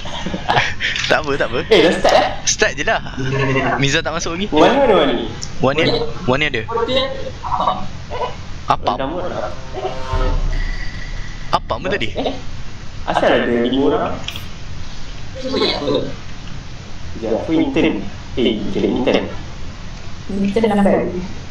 Tak apa, tak apa. Dah start lah. Start je lah. Miza tak masuk lagi. Mana ada Wani? Wani ada. Apa? Apa mu tadi? Asal ada 5 orang? Sekejap, aku intern. Jadi intern. Intern lambat.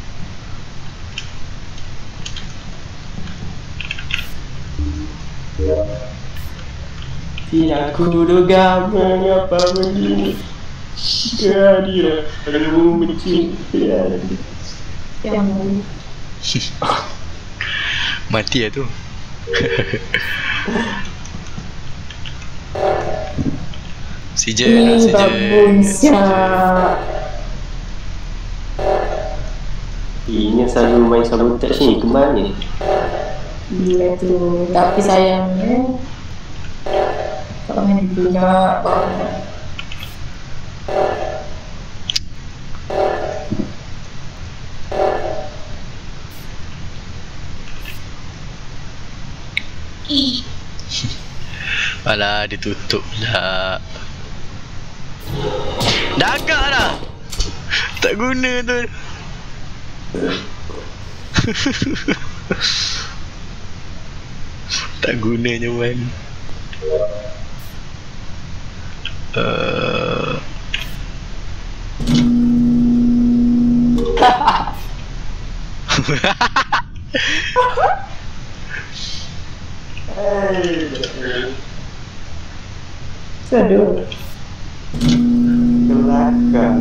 Tidak aku duga mengapa begini. Kehadiranmu mencintai. Yang Mati lah tu. Sijil. babun siap. Ini selalu main sabotage ni, ke mana? Gila tu. Tapi sayangnya tak main punya banget. Alah, dia tutup pula. Dah agak dah. Tak guna tu. Tak gunanya man. Aduh. Kelakar.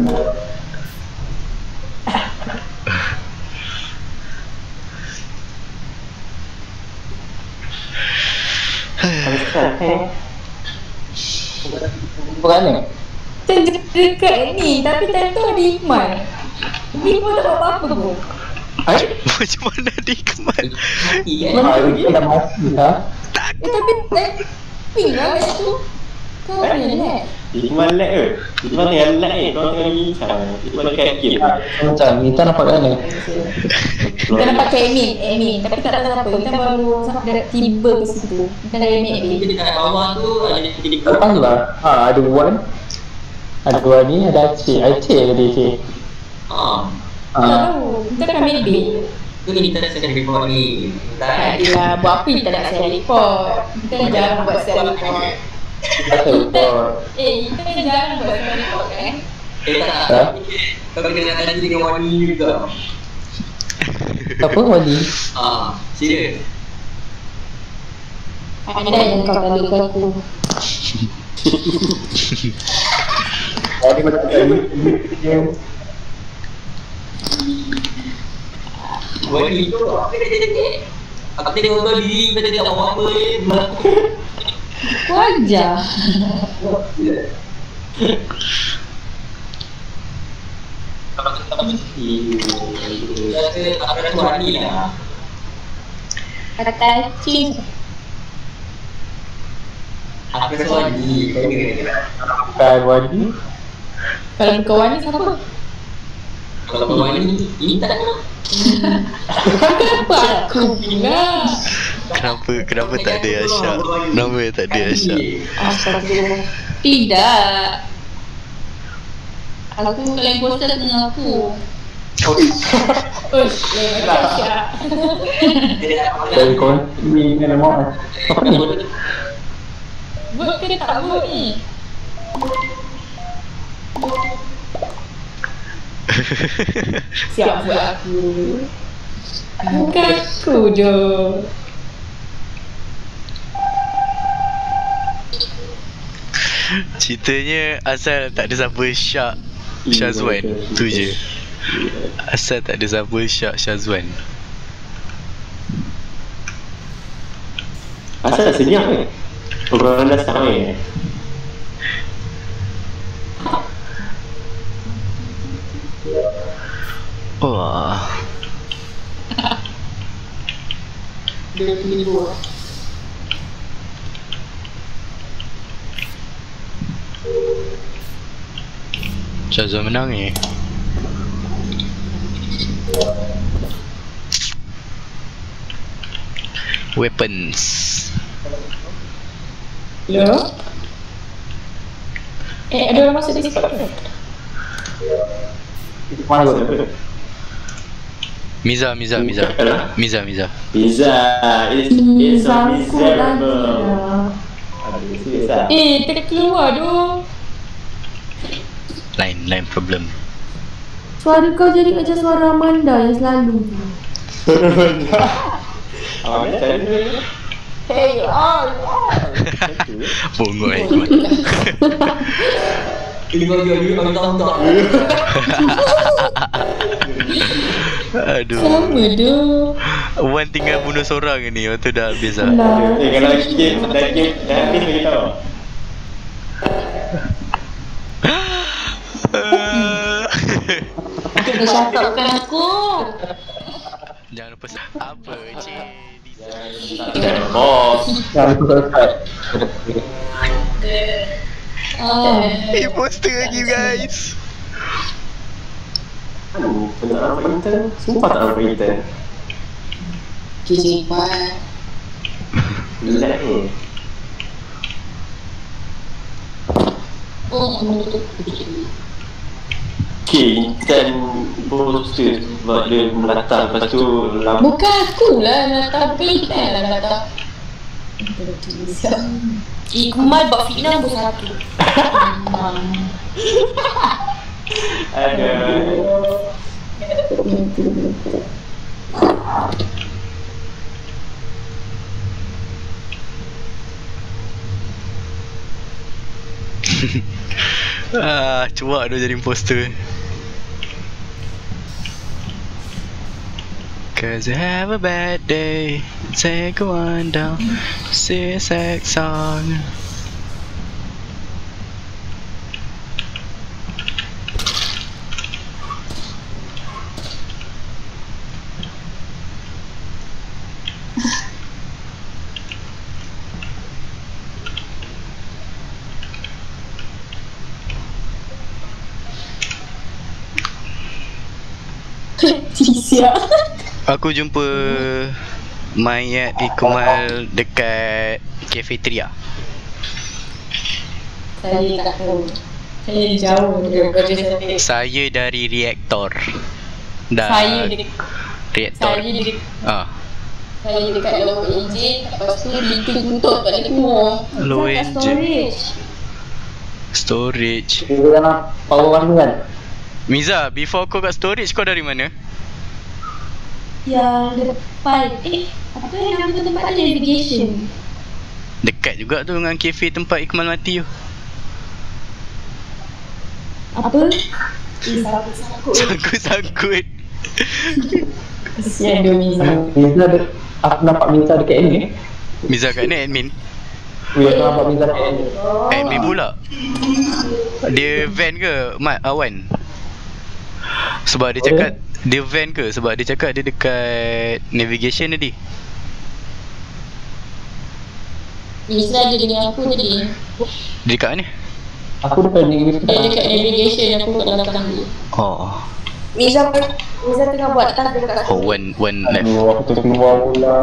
Berani? Dekat ni, tapi time tu ada Iman. Iman tak buat apa-apa pun. Macam mana dia keman? Dia dah mati lah. Tapi ping lah kat tu. Kau punya net. Ikhman lag ke? Ikhman tengah lag ni, kau tengah bincang. Ikhman dekat game. Macam kita nampak kat mana? Kita nampak ke admin. Tapi tak tahu siapa. Kita baru tiba ke situ. Kita dari admin. Dekat bawah tu ada tiga. Lepas tu lah. Ada Wan. Ada Wan ni, ada Aceh. Aceh ke dia Aceh? Tak tahu. Kita kan admin. Tu kita dah share report ni. Tak adalah buat apa kita nak share report. Kita jarang buat share report. Kita report. Kita jarang buat share report kan. Tak. Kau kena tanya dengan Wani juga. Apa Wali? Serius. Ada yang kau lalu ke aku. Wali macam tadi. Wani tu apa dia cakap? Aku tengok kau diri kau tak tahu apa Kau ajar. Apa tu Wani lah. Kata cing. Apa tu Wani? Bukan Wali. Kalau kau Wani siapa? Kalau kau Wani, ini tak nak. Kenapa aku bilang? Kenapa tak ada Asyak? Kenapa tak ada Asyak? Astagfirullah. Tidak. Aku kalau imposter dengan aku. Uish, Asyak. Dari kau ni dengan nama apa ni? Vote ke tak vote ni? Siap buat aku. Bukan aku je. Ceritanya asal tak ada siapa Syak Syazwan. Tu je. Asal tak ada siapa Syak Syazwan. Asal senyap ke? Orang dah start main. Wah. Dia pilih dua. Syazwan menang ni. Weapons. Hello? Ada orang masuk Discord ke? Mana tu? Miza. Pizza. Sangkut It's a lagi miserable. dah. Aduh, serius lah. Terkeluar doh. Lain problem. Suara kau jadi macam suara Amanda yang selalu tu. Macam ni. Hey, Bongok ikut. Ini kau tonton. Aduh. sama doh. Wan tinggal bunuh seorang ni, lepas tu dah habis lah. Lah. Kalau game dah habis beritahu. Dia cakapkan aku. Jangan lupa apa cik. Bos. Yang aku selesai. Imposter lagi guys. Aduh, tak nampak intern. Sumpah tak nampak intern. Kejibat. Gila ni. Intern poster sebab dia melatar, lepas tu Bukan aku lah Nata, bukan Iqbal lah Nata. Iqmal buat fitnah pun satu. ada. Cuak dia jadi imposter. Cause you have a bad day, take one down, sing a sex song. Siap. Aku jumpa mayat Ikumal dekat cafeteria. Saya tak tahu. Saya jauh daripada saya. Saya dari reaktor. Saya dekat reaktor. Saya dekat low engine. Lepas tu pintu tutup tak boleh keluar. Low Saya kat engine. Storage. Dia dalam power one kan? Miza, before kau kat storage kau dari mana? Yang depan. Apa yang nama tempat tu? Navigation. Dekat juga tu dengan kafe tempat Ikmal mati tu. Apa? Sangkut. Sangkut-sangkut. Kesian dia Miza. Miza aku nampak Miza dekat ini. Miza kat ni admin. Aku nampak Miza dekat ini. Admin pula. Dia van ke Awan? Sebab dia cakap dia van ke? Sebab dia cakap dia dekat navigation tadi. Miza ada dengan aku tadi. Dia dekat mana? Aku dekat ni. Dia dekat navigation, aku kat belakang dia. Oh. Miza tengah buat task dekat aku. Oh, one left. Aduh, aku terkeluar pula.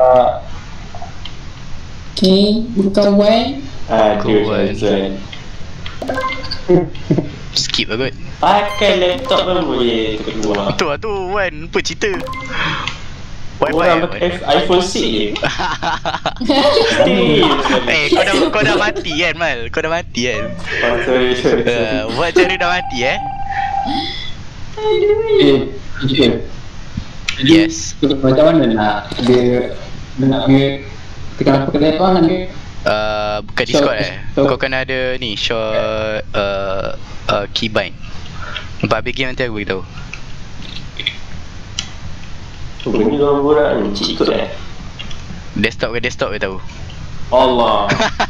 Okay, bukan one. Aduh, Kawan. Zan. Skip lah kot. Pakai laptop pun boleh terkeluar. Tu lah tu Wan, apa cerita? Wi-Fi Orang lah, pakai Wan. iPhone 6 je. Kau dah mati kan Mal? Kau dah mati kan? Oh, sorry. Buat cara dah mati Jim. Yes. Macam mana nak dia nak mute tekan apa kena apa nak mute? Bukan Discord Kau kena ada ni short keybind. Nampak habis game nanti aku beritahu. Bunyi orang borak ni, cik ikut Desktop ke desktop beritahu. Allah.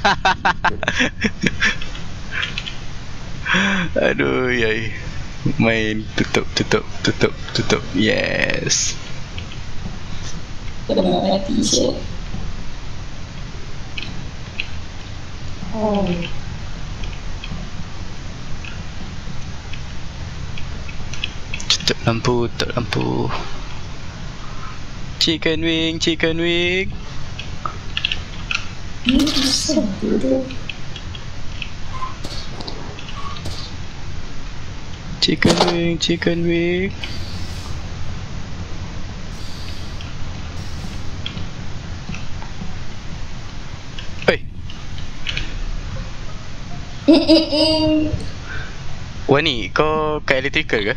Aduh yai. Main tutup. Yes. Kena mati je. Oh. Tutup lampu. Chicken wing. Ini susah tu. Chicken wing. Wah ni, kau kat electrical ke?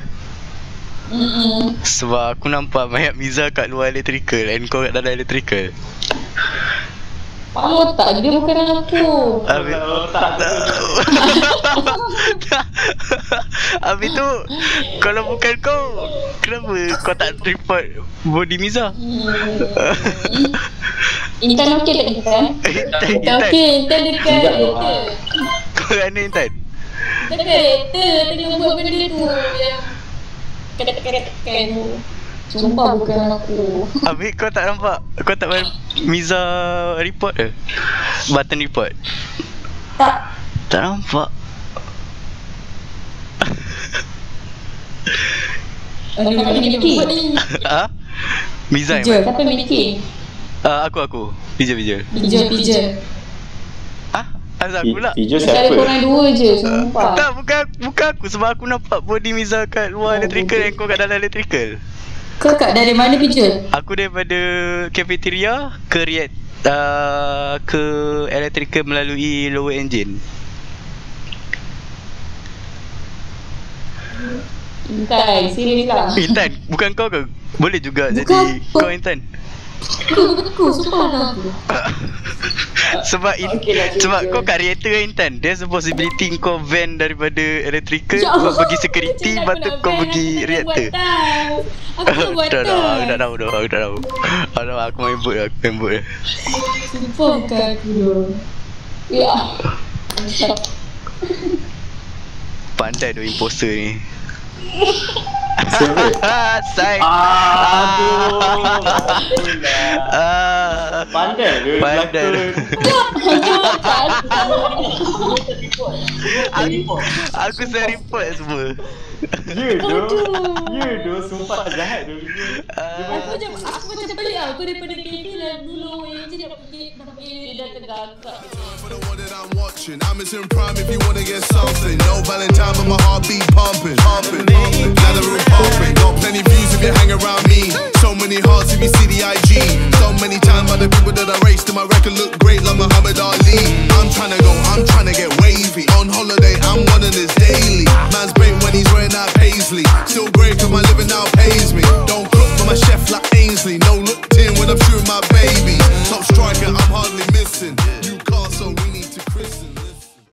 Sebab aku nampak banyak Miza kat luar electrical and kau kat dalam electrical. Kepala otak dia bukan aku. Habis tu, kalau bukan kau, kenapa kau tak report body Miza? Intan okey tak Intan? Intan okey, Intan dekat kereta. Kau mana Intan? Dekat kereta tengah buat benda tu yang katakan tu. Sumpah bukan aku. Habis kau tak nampak? Kau tak main Miza report ke? Button report? Tak. Tak nampak. Siapa mikir? Ha? Miza yang Pijal, main? siapa mikir? Aku. Pijal. Pijal. Ha? Asal aku pula? Hijau Ada siapa? korang dua je, sumpah. Tak, bukan aku. Sebab aku nampak body Miza kat luar electrical dan kau kat dalam electrical. Kau kat dari mana Pijal? Aku daripada cafeteria ke ke electrical melalui lower engine. Intan, serius lah. Intan, bukan kau ke? Boleh juga Bukan jadi aku. kau Intan. Aku, sumpah lah aku. Sebab sebab kau kat reactor kan Intan. There's a possibility kau van daripada electrical, Ya kau Allah, pergi security, macam lepas tu mana kau van? pergi Aku reactor. buat Tak tas. tahu, aku tak tahu. Aku main boat je. Sumpah bukan aku tu. Ya. Pandai tu imposter ni. Sai. Aduh. Pandai dia Pandai. Aku saya report semua. Ya doh, sumpah jahat dia. Aku macam pelik lah. Aku daripada kereta dan dulu yang je nak pergi dah tergagak. For the one that I'm watching, I'm in prime if you wanna get something. No Valentine, but my heartbeat pumping. Now the roof pumping. Got plenty views if you hang around me. So many hearts if you see the IG. So many times by the people that I raced, and my record look great like Muhammad Ali. I'm trying